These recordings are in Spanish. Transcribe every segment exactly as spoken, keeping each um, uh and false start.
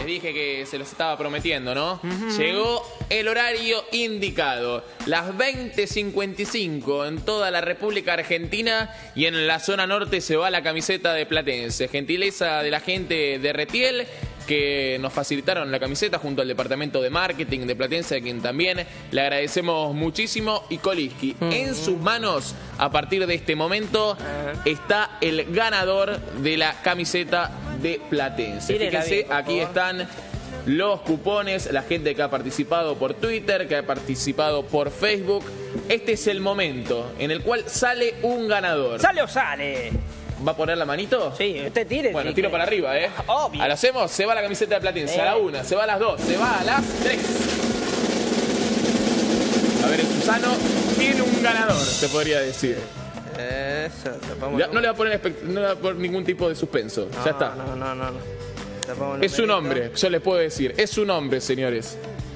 dije que se los estaba prometiendo, ¿no? Uh-huh. Llegó el horario indicado. Las veinte cincuenta y cinco en toda la República Argentina y en la zona norte se va la camiseta de Platense. Gentileza de la gente de Retiel, que nos facilitaron la camiseta junto al departamento de marketing de Platense, a quien también le agradecemos muchísimo. Y Koliski, uh-huh. en sus manos, a partir de este momento, uh-huh. está el ganador de la camiseta de Platense. Fíjense, bien, aquí están los cupones, la gente que ha participado por Twitter, que ha participado por Facebook. Este es el momento en el cual sale un ganador. ¿Sale o sale? ¿Va a poner la manito? Sí, usted tire. Bueno, tiro para arriba, ¿eh? Obvio. ¿A lo hacemos? Se va la camiseta de Platense. Eh. A la una, se va a las dos, se va a las tres. A ver, el Susano tiene un ganador, se podría decir. Eso, ya, no le va a poner, no le va a poner ningún tipo de suspenso. No, ya está. No, no, no. no. Es un hombre, yo les puedo decir. Es un hombre, señores.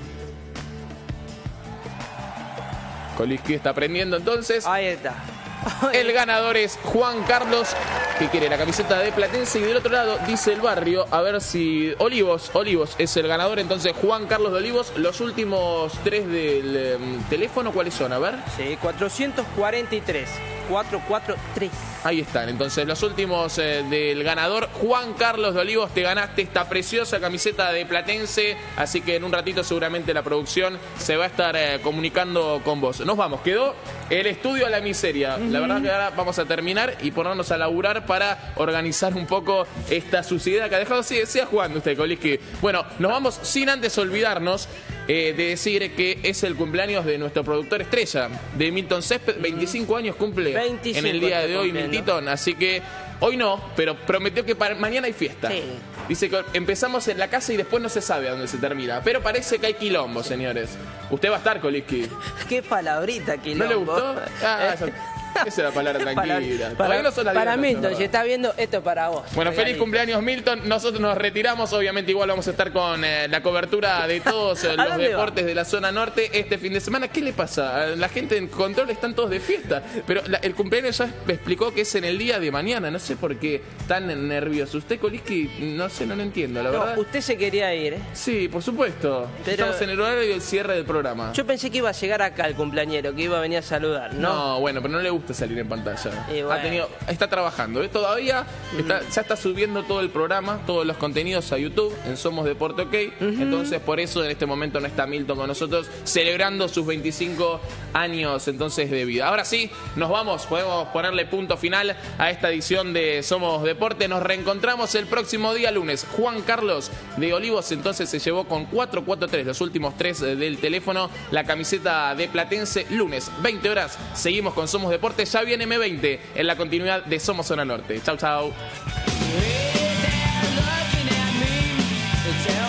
Koliski está aprendiendo entonces. Ahí está. El ganador es Juan Carlos, que quiere la camiseta de Platense. Y del otro lado dice el barrio, a ver si... Olivos, Olivos es el ganador. Entonces Juan Carlos de Olivos. Los últimos tres del um, teléfono, ¿cuáles son? A ver. Sí, cuatrocientos cuarenta y tres. cuatro cuatro tres. Ahí están, entonces los últimos eh, del ganador, Juan Carlos de Olivos. Te ganaste esta preciosa camiseta de Platense, así que en un ratito seguramente la producción se va a estar eh, comunicando con vos. Nos vamos, quedó el estudio a la miseria. Uh-huh. La verdad que ahora vamos a terminar y ponernos a laburar para organizar un poco esta suciedad que ha dejado. Sí, siga jugando usted, Koliski. Bueno, nos vamos sin antes olvidarnos eh, de decir que es el cumpleaños de nuestro productor estrella, de Milton Césped. veinticinco años cumple veinticinco en el día de hoy, cumpliendo. Milton, así que hoy no, pero prometió que para mañana hay fiesta. Sí. Dice que empezamos en la casa y después no se sabe a dónde se termina, pero parece que hay quilombo, señores. Usted va a estar, Koliski. Qué palabrita, quilombo. ¿No le gustó? Ah, eso, esa es la palabra tranquila. Para, no son las para diez, Milton, no, si está viendo, esto es para vos. Bueno, regalito. Feliz cumpleaños, Milton. Nosotros nos retiramos. Obviamente igual vamos a estar con eh, la cobertura de todos eh, los deportes va? de la zona norte este fin de semana. ¿Qué le pasa? La gente en control están todos de fiesta. Pero la, el cumpleaños ya me explicó que es en el día de mañana. No sé por qué tan nervioso. Usted, Koliski, no sé, no lo entiendo, la no, verdad. Usted se quería ir, ¿eh? Sí, por supuesto. Pero estamos en el horario del cierre del programa. Yo pensé que iba a llegar acá el cumpleañero, que iba a venir a saludar, ¿no? No, bueno, pero no le gusta salir en pantalla. Bueno. Ha tenido, está trabajando, ¿eh? Todavía está, ya está subiendo todo el programa, todos los contenidos a YouTube en Somos Deporte OK. Uh-huh. Entonces por eso en este momento no está Milton con nosotros celebrando sus veinticinco años entonces de vida. Ahora sí, nos vamos, podemos ponerle punto final a esta edición de Somos Deporte. Nos reencontramos el próximo día lunes. Juan Carlos de Olivos entonces se llevó con cuatro cuatro tres, los últimos tres del teléfono, la camiseta de Platense. Lunes, veinte horas, seguimos con Somos Deporte. Ya viene M veinte en la continuidad de Somos Zona Norte. Chau, chau.